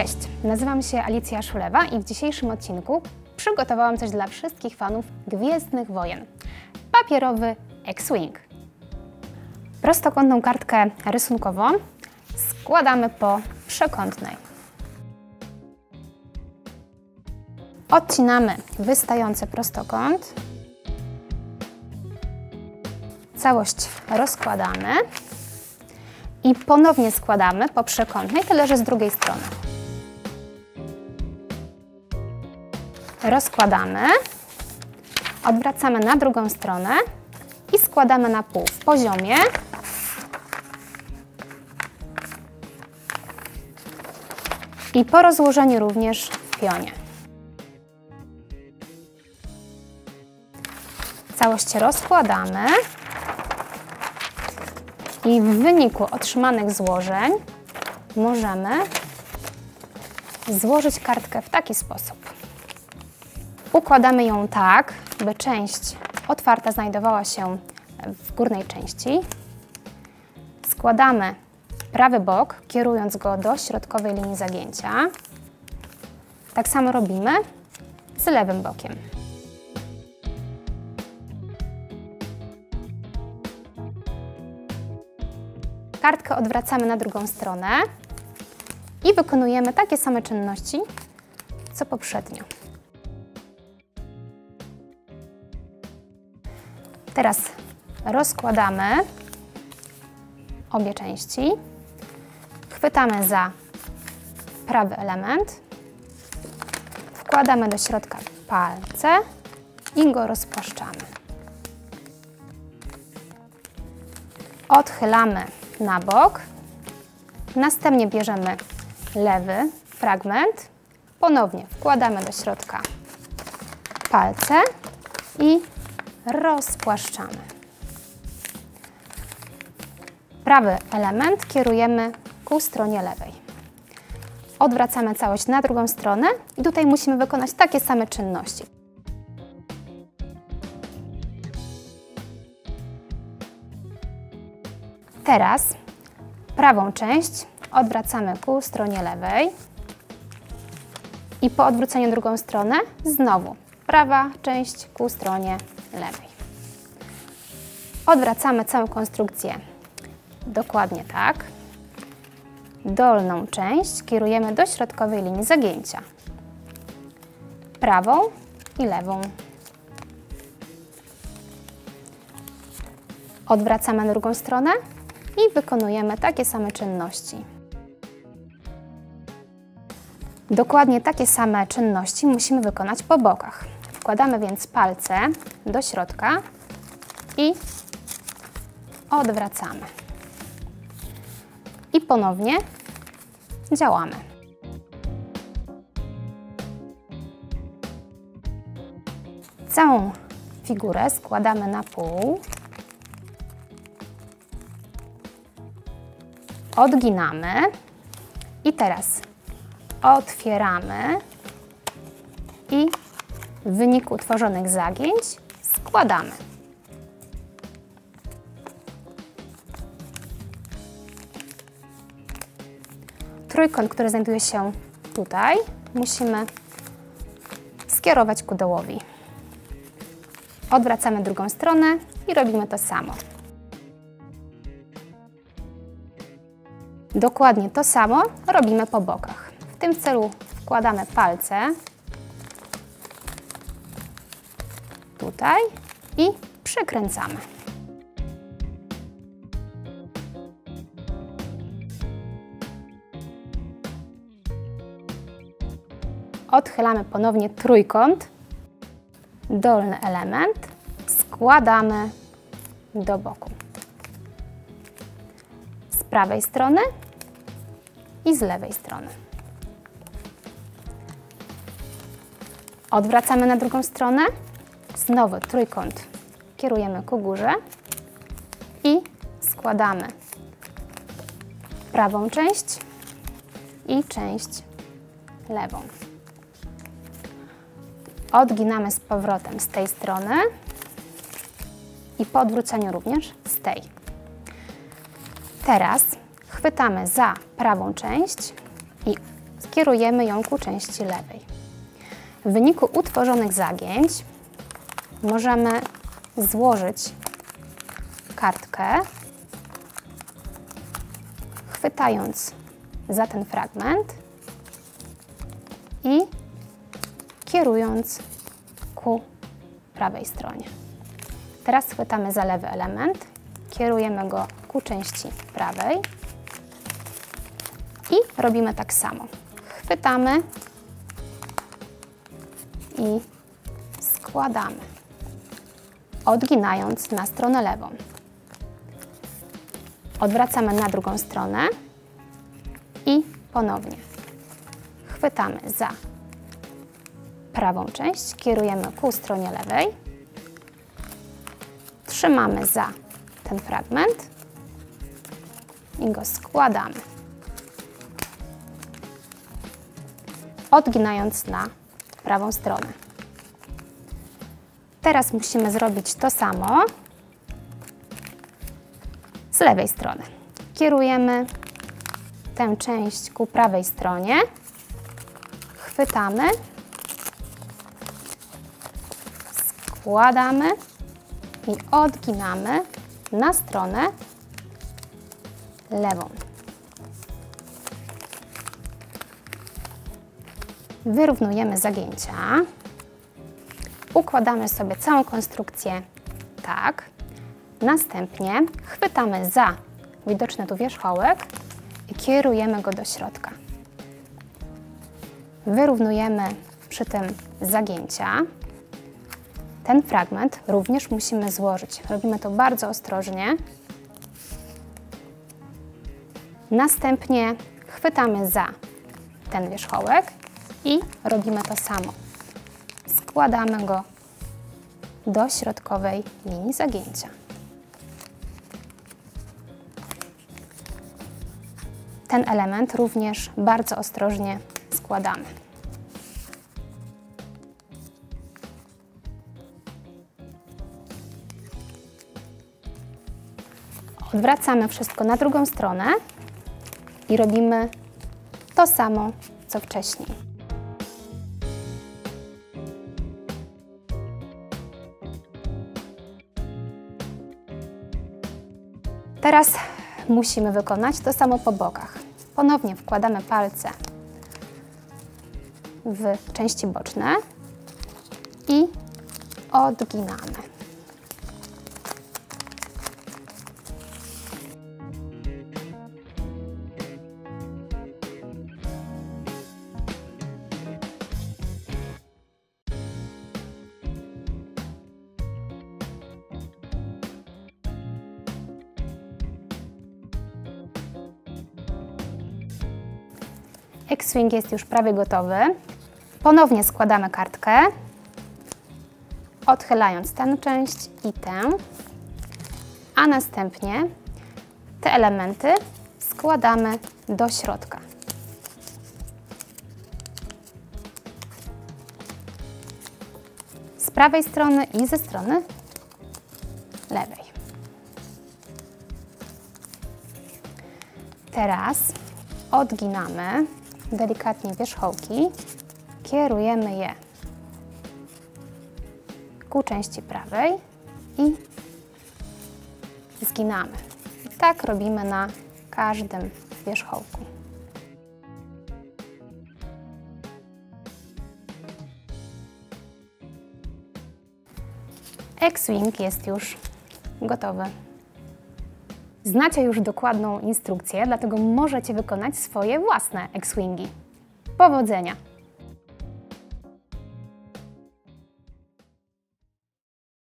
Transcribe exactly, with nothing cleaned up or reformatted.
Cześć, nazywam się Alicja Szulewa i w dzisiejszym odcinku przygotowałam coś dla wszystkich fanów Gwiezdnych Wojen. Papierowy X-Wing. Prostokątną kartkę rysunkową składamy po przekątnej. Odcinamy wystający prostokąt. Całość rozkładamy i ponownie składamy po przekątnej, tyle że z drugiej strony. Rozkładamy, odwracamy na drugą stronę i składamy na pół w poziomie. I po rozłożeniu również w pionie. Całość rozkładamy i w wyniku otrzymanych złożeń możemy złożyć kartkę w taki sposób. Układamy ją tak, by część otwarta znajdowała się w górnej części. Składamy prawy bok, kierując go do środkowej linii zagięcia. Tak samo robimy z lewym bokiem. Kartkę odwracamy na drugą stronę i wykonujemy takie same czynności, co poprzednio. Teraz rozkładamy obie części, chwytamy za prawy element, wkładamy do środka palce i go rozpłaszczamy. Odchylamy na bok, następnie bierzemy lewy fragment, ponownie wkładamy do środka palce i rozpłaszczamy. Prawy element kierujemy ku stronie lewej. Odwracamy całość na drugą stronę i tutaj musimy wykonać takie same czynności. Teraz prawą część odwracamy ku stronie lewej i po odwróceniu drugą stronę znowu prawa część ku stronie lewej. Odwracamy całą konstrukcję dokładnie tak. Dolną część kierujemy do środkowej linii zagięcia. Prawą i lewą. Odwracamy na drugą stronę i wykonujemy takie same czynności. Dokładnie takie same czynności musimy wykonać po bokach. Wkładamy więc palce do środka i odwracamy. I ponownie działamy. Całą figurę składamy na pół. Odginamy i teraz otwieramy i w wyniku utworzonych zagięć składamy. Trójkąt, który znajduje się tutaj, musimy skierować ku dołowi. Odwracamy drugą stronę i robimy to samo. Dokładnie to samo robimy po bokach. W tym celu wkładamy palce tutaj i przekręcamy. Odchylamy ponownie trójkąt, dolny element, składamy do boku. Z prawej strony i z lewej strony. Odwracamy na drugą stronę, znowu trójkąt kierujemy ku górze i składamy prawą część i część lewą. Odginamy z powrotem z tej strony i po odwróceniu również z tej. Teraz chwytamy za prawą część i skierujemy ją ku części lewej. W wyniku utworzonych zagięć możemy złożyć kartkę, chwytając za ten fragment i kierując ku prawej stronie. Teraz chwytamy za lewy element, kierujemy go ku części prawej i robimy tak samo. Chwytamy i składamy, odginając na stronę lewą. Odwracamy na drugą stronę i ponownie chwytamy za prawą część, kierujemy ku stronie lewej, trzymamy za ten fragment i go składamy, odginając na prawą stronę. Teraz musimy zrobić to samo z lewej strony. Kierujemy tę część ku prawej stronie, chwytamy, składamy i odginamy na stronę lewą. Wyrównujemy zagięcia. Układamy sobie całą konstrukcję tak. Następnie chwytamy za widoczny tu wierzchołek i kierujemy go do środka. Wyrównujemy przy tym zagięcia. Ten fragment również musimy złożyć. Robimy to bardzo ostrożnie. Następnie chwytamy za ten wierzchołek i robimy to samo. Składamy go do środkowej linii zagięcia. Ten element również bardzo ostrożnie składamy. Odwracamy wszystko na drugą stronę i robimy to samo, co wcześniej. Teraz musimy wykonać to samo po bokach. Ponownie wkładamy palce w części boczne i odginamy. X-Swing jest już prawie gotowy. Ponownie składamy kartkę, odchylając tę część i tę, a następnie te elementy składamy do środka. Z prawej strony i ze strony lewej. Teraz odginamy delikatnie wierzchołki, kierujemy je ku części prawej i zginamy. I tak robimy na każdym wierzchołku. X-Swing jest już gotowy. Znacie już dokładną instrukcję, dlatego możecie wykonać swoje własne X-Swingi. Powodzenia!